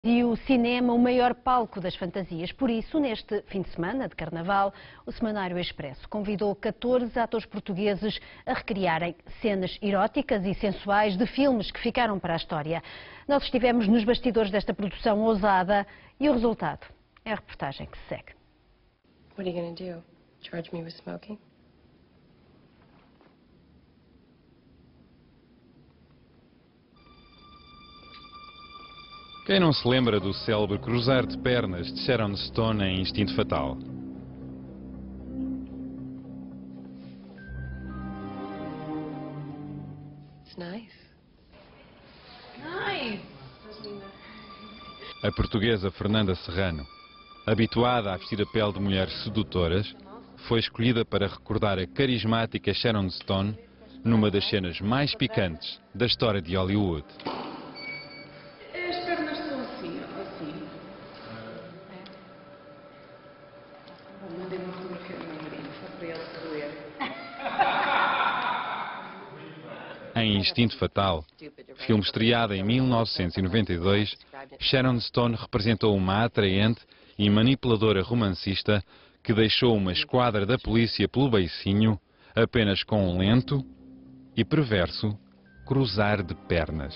E o cinema, o maior palco das fantasias. Por isso, neste fim de semana de Carnaval, o Semanário Expresso convidou 14 atores portugueses a recriarem cenas eróticas e sensuais de filmes que ficaram para a história. Nós estivemos nos bastidores desta produção ousada e o resultado é a reportagem que se segue. What are you going to do? Charge me with smoking? Quem não se lembra do célebre cruzar de pernas de Sharon Stone em Instinto Fatal? It's nice. Nice. A portuguesa Fernanda Serrano, habituada a vestir a pele de mulheres sedutoras, foi escolhida para recordar a carismática Sharon Stone numa das cenas mais picantes da história de Hollywood. As pernas são assim, assim. Mandei uma fotografia do meu marido, só para ele se doer. Em Instinto Fatal, filme estreado em 1992, Sharon Stone representou uma atraente e manipuladora romancista que deixou uma esquadra da polícia pelo beicinho apenas com um lento e perverso cruzar de pernas.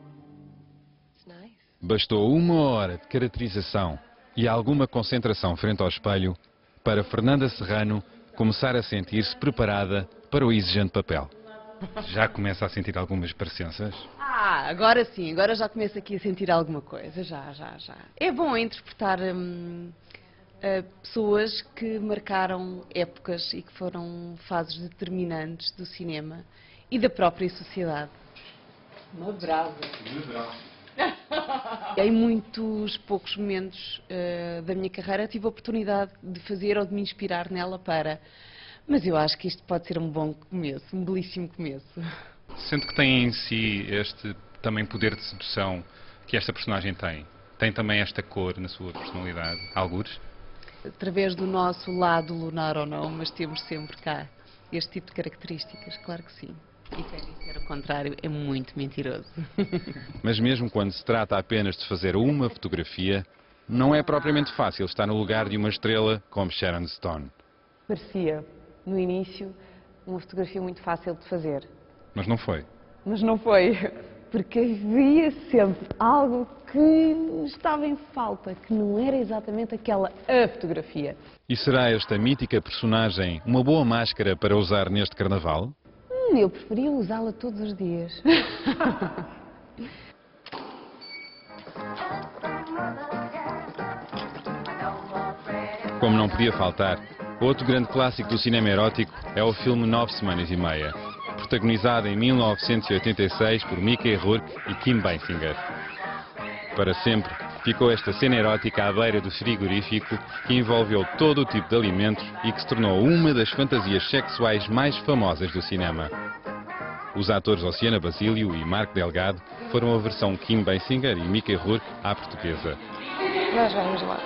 Bastou 1 hora de caracterização e alguma concentração frente ao espelho para Fernanda Serrano começar a sentir-se preparada para o exigente papel. Já começa a sentir algumas parecenças? Agora sim, agora já começo aqui a sentir alguma coisa, já. É bom interpretar pessoas que marcaram épocas e que foram fases determinantes do cinema e da própria sociedade. Uma brava. Em muitos poucos momentos da minha carreira tive a oportunidade de fazer ou de me inspirar nela para... Mas eu acho que isto pode ser um bom começo, um belíssimo começo. Sente que tem em si este também poder de sedução que esta personagem tem? Tem também esta cor na sua personalidade? Algures? Através do nosso lado lunar ou não, mas temos sempre cá este tipo de características, claro que sim. E quem disser o contrário é muito mentiroso. Mas mesmo quando se trata apenas de fazer uma fotografia, não é propriamente fácil estar no lugar de uma estrela como Sharon Stone. Parecia, no início, uma fotografia muito fácil de fazer. Mas não foi. Mas não foi, porque havia sempre algo que estava em falta, que não era exatamente aquela a fotografia. E será esta mítica personagem uma boa máscara para usar neste Carnaval? Eu preferia usá-la todos os dias. Como não podia faltar, outro grande clássico do cinema erótico é o filme 9 Semanas e Meia, protagonizado em 1986 por Mickey Rourke e Kim Basinger. Para sempre ficou esta cena erótica à beira do frigorífico que envolveu todo o tipo de alimentos e que se tornou uma das fantasias sexuais mais famosas do cinema. Os atores Oceana Basílio e Marco Delgado foram a versão Kim Basinger e Mickey Rourke à portuguesa. Nós vamos lá.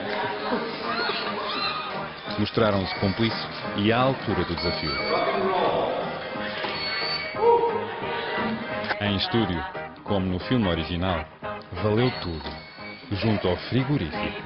Mostraram-se cúmplices e à altura do desafio. Em estúdio, como no filme original, valeu tudo, junto ao frigorífico.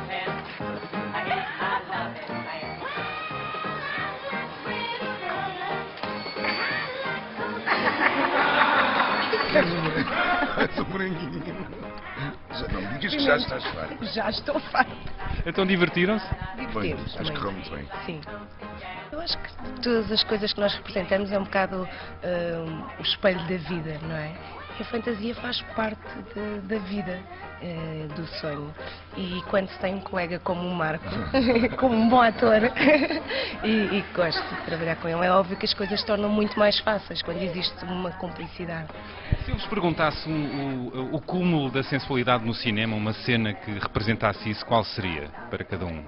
Parece um moranguinho. Já não me digas que já estás farta. Já estou farta. Então divertiram-se? Bem, acho que correu muito bem. Sim. Eu acho que todas as coisas que nós representamos é um bocado o espelho da vida, não é? A fantasia faz parte da vida, do sonho. E quando se tem um colega como o Marco, como um bom ator, e gosto de trabalhar com ele, é óbvio que as coisas se tornam muito mais fáceis quando existe uma cumplicidade. Se eu vos perguntasse o cúmulo da sensualidade no cinema, uma cena que representasse isso, qual seria para cada um?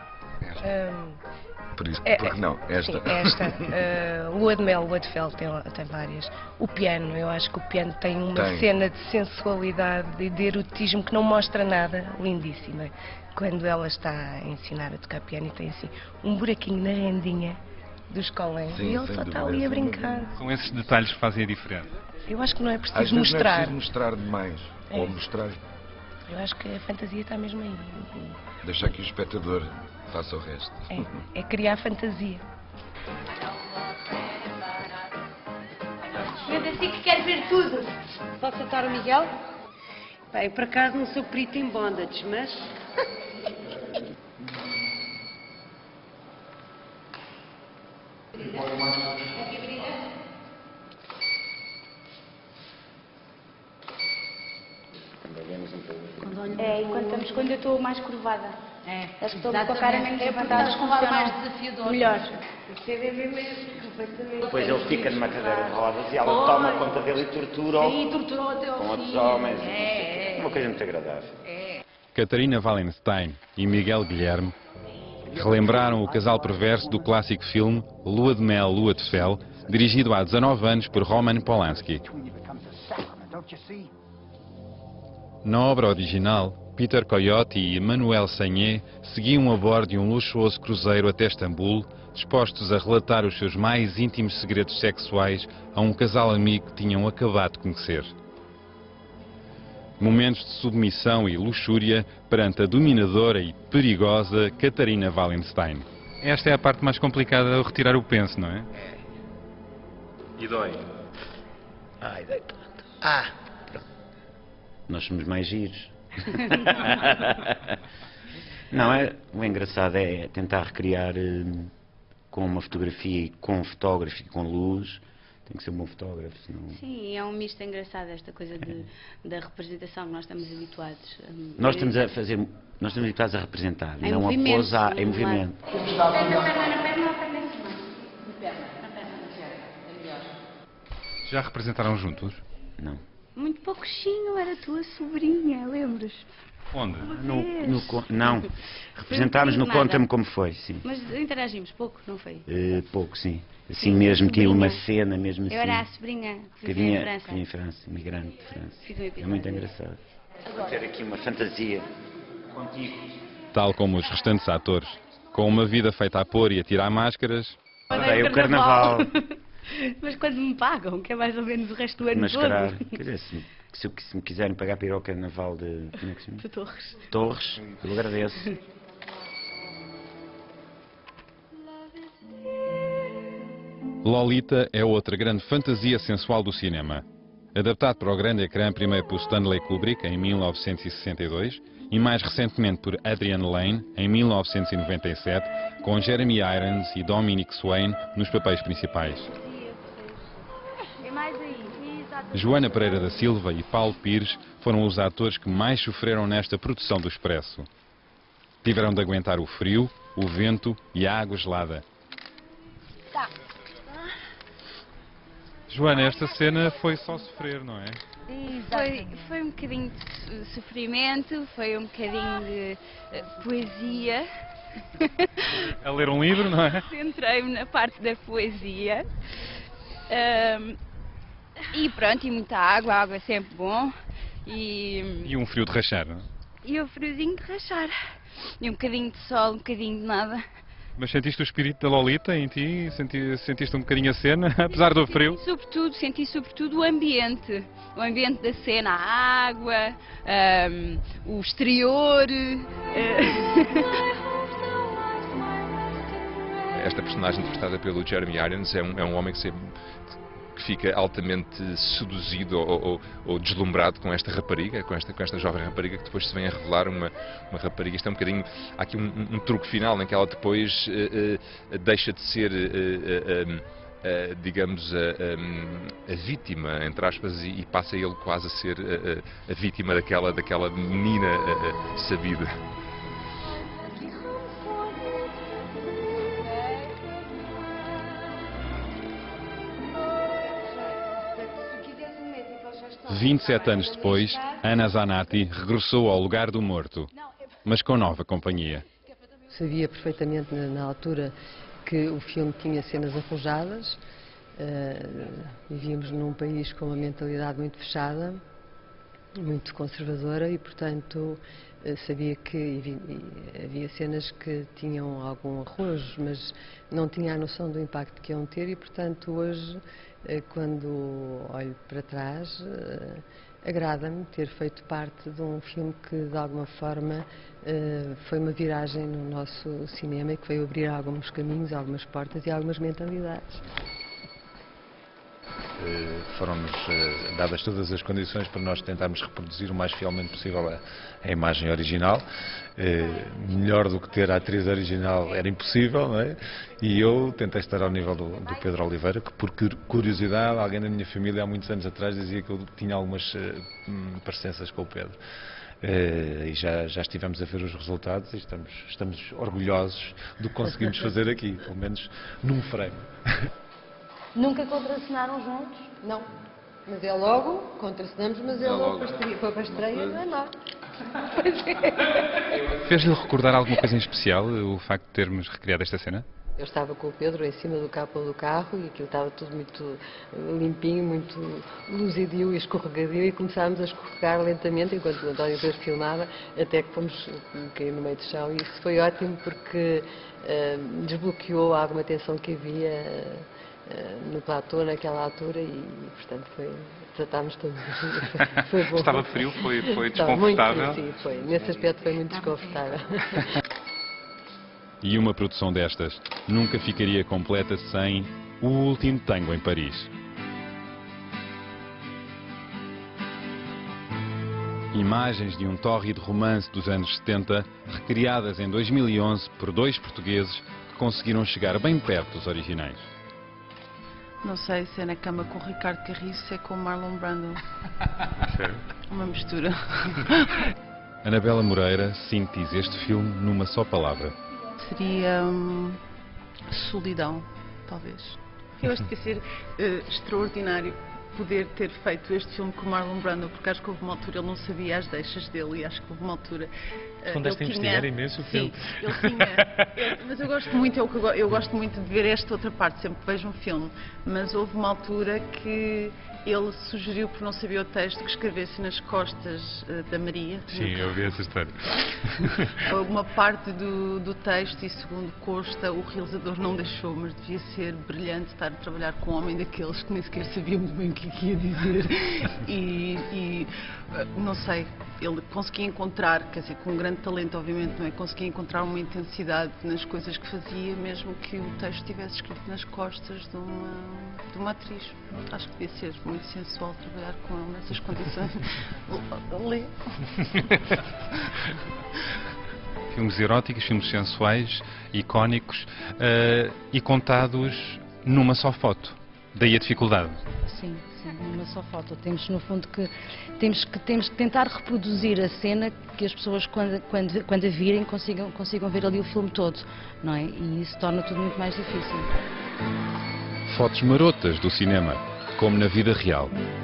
Por isso, porque não, esta. Sim, esta. Lua de Mel, Lua de Fel tem várias. O piano, eu acho que o piano tem uma cena de sensualidade e de erotismo que não mostra nada, lindíssima. Quando ela está a ensinar a tocar piano e tem assim um buraquinho na rendinha dos colãs e ele só está ali a brincar. São esses detalhes que fazem a diferença. Eu acho que não é Às preciso vezes não é mostrar. preciso mostrar demais. Ou mostrar. Eu acho que a fantasia está mesmo aí. Deixar que o espectador faça o resto. É criar fantasia. Eu assim que quero ver tudo. Posso soltar o Miguel? Bem, eu por acaso não sou perito em bondage, mas... É, quando eu estou mais curvada. É, As pessoas com a cara menos levantada funcionam mais desafiador. melhor. Depois ele fica numa cadeira de rodas e ela toma conta dele e tortura-o Sim, torturou até ao com outros fim. homens. É. Uma coisa muito agradável. Catarina Wallenstein e Miguel Guilherme relembraram o casal perverso do clássico filme Lua de Mel, Lua de Fel, dirigido há 19 anos por Roman Polanski. Na obra original, Peter Coyote e Manuel Sagné seguiam a bordo de um luxuoso cruzeiro até Istambul, dispostos a relatar os seus mais íntimos segredos sexuais a um casal amigo que tinham acabado de conhecer. Momentos de submissão e luxúria perante a dominadora e perigosa Catarina Wallenstein. Esta é a parte mais complicada de retirar o penso, não é? E dói. Ai, dói tanto. Pronto. Nós somos mais giros. Não, o engraçado é tentar recriar com uma fotografia, com um fotógrafo e com luz. Tem que ser um bom fotógrafo, senão... Sim, é um misto engraçado esta coisa da representação que nós estamos habituados. Nós estamos habituados a representar, em não a movimento, posar em movimento. Já representaram juntos? Não. Muito pouquinho, era a tua sobrinha, lembras? Onde? Não. Representámos no Conta-me Como Foi, sim. Mas interagimos pouco, não foi? Pouco, sim. Assim mesmo, tinha uma cena mesmo assim. Eu era a sobrinha que vivia vinha em França. em França, imigrante de França. Fiz um episódio. É muito engraçado. Vou ter aqui uma fantasia contigo. Tal como os restantes atores, com uma vida feita a pôr e a tirar máscaras, Odeio o carnaval. Mas quando me pagam, que é mais ou menos o resto do ano Mascarar. todo. Quer dizer, se me quiserem pagar para ir ao carnaval de... Como é que se chama? De Torres. Torres, eu agradeço. Lolita é outra grande fantasia sensual do cinema. Adaptado para o grande ecrã primeiro por Stanley Kubrick em 1962 e mais recentemente por Adrian Lane em 1997, com Jeremy Irons e Dominic Swain nos papéis principais. Joana Pereira da Silva e Paulo Pires foram os atores que mais sofreram nesta produção do Expresso. Tiveram de aguentar o frio, o vento e a água gelada. Joana, esta cena foi só sofrer, não é? Foi um bocadinho de sofrimento, foi um bocadinho de poesia. A ler um livro, não é? Centrei-me na parte da poesia. E pronto, e muita água, a água é sempre bom. E um frio de rachar, não é? E o friozinho de rachar. E um bocadinho de sol, um bocadinho de nada. Mas sentiste o espírito da Lolita em ti? Sentiste um bocadinho a cena, apesar do frio? Senti sobretudo o ambiente da cena, a água, o exterior. Esta personagem interpretada pelo Jeremy Irons é um homem que fica altamente seduzido ou deslumbrado com esta rapariga, com esta jovem rapariga, que depois se vem a revelar uma rapariga. Isto é um bocadinho, há aqui um truque final em que ela depois deixa de ser digamos a vítima, entre aspas, e passa ele quase a ser a vítima daquela menina sabida. De 27 anos depois, Ana Zanatti regressou ao lugar do morto, mas com nova companhia. Sabia perfeitamente na altura que o filme tinha cenas arrojadas, vivíamos num país com uma mentalidade muito fechada, muito conservadora e, portanto, sabia que havia cenas que tinham algum arrojo, mas não tinha a noção do impacto que iam ter e, portanto, hoje, quando olho para trás, agrada-me ter feito parte de um filme que, de alguma forma, foi uma viragem no nosso cinema e que veio abrir alguns caminhos, algumas portas e algumas mentalidades. Foram-nos dadas todas as condições para nós tentarmos reproduzir o mais fielmente possível a imagem original. Melhor do que ter a atriz original era impossível, não é? E eu tentei estar ao nível do Pedro Oliveira, que por curiosidade, alguém da minha família há muitos anos atrás dizia que eu tinha algumas parecenças com o Pedro. E já estivemos a ver os resultados e estamos orgulhosos do que conseguimos fazer aqui, pelo menos num frame. Nunca contracenaram juntos? Não. Mas é logo, contracenamos, mas é logo para a estreia, não é lá. Fez-lhe recordar alguma coisa em especial o facto de termos recriado esta cena? Eu estava com o Pedro em cima do capô do carro e aquilo estava tudo muito limpinho, muito luzidio e escorregadio e começámos a escorregar lentamente enquanto o António Pedro filmava, até que fomos cair no meio do chão e isso foi ótimo porque desbloqueou alguma tensão que havia no platô naquela altura e portanto tratámos todos. Foi bom. Estava frio, foi desconfortável? Muito frio, sim, foi. Nesse aspecto foi muito desconfortável. E uma produção destas nunca ficaria completa sem O Último Tango em Paris. Imagens de um tórrido romance dos anos 70, recriadas em 2011 por 2 portugueses que conseguiram chegar bem perto dos originais. Não sei se é na cama com o Ricardo Carriço, se é com o Marlon Brando. Uma mistura. Anabela Moreira sintetiza este filme numa só palavra. Seria solidão, talvez. Eu acho que ia ser extraordinário poder ter feito este filme com o Marlon Brando, porque acho que houve uma altura ele não sabia as deixas dele e acho que houve uma altura... Fundaste a investigar imenso o filme. Sim, ele tinha... mas eu gosto muito, eu gosto muito de ver esta outra parte, sempre que vejo um filme, mas houve uma altura que ele sugeriu, por não saber o texto, que escrevesse nas costas da Maria. Sim, eu ouvi essa história. Uma parte do texto e, segundo consta, o realizador não deixou, mas devia ser brilhante estar a trabalhar com um homem daqueles que nem sequer sabia muito bem o que ia dizer. E não sei, ele conseguia encontrar, quer dizer, com um grande talento, obviamente, não é? Conseguia encontrar uma intensidade nas coisas que fazia, mesmo que o texto estivesse escrito nas costas de uma atriz. Acho que devia ser muito sensual trabalhar com ele nessas condições. Lê. Filmes eróticos, filmes sensuais, icónicos e contados numa só foto. Daí a dificuldade. Sim, numa só foto. Temos, no fundo, temos que tentar reproduzir a cena que as pessoas, quando a virem, consigam ver ali o filme todo, não é? E isso torna tudo muito mais difícil. Fotos marotas do cinema, como na vida real.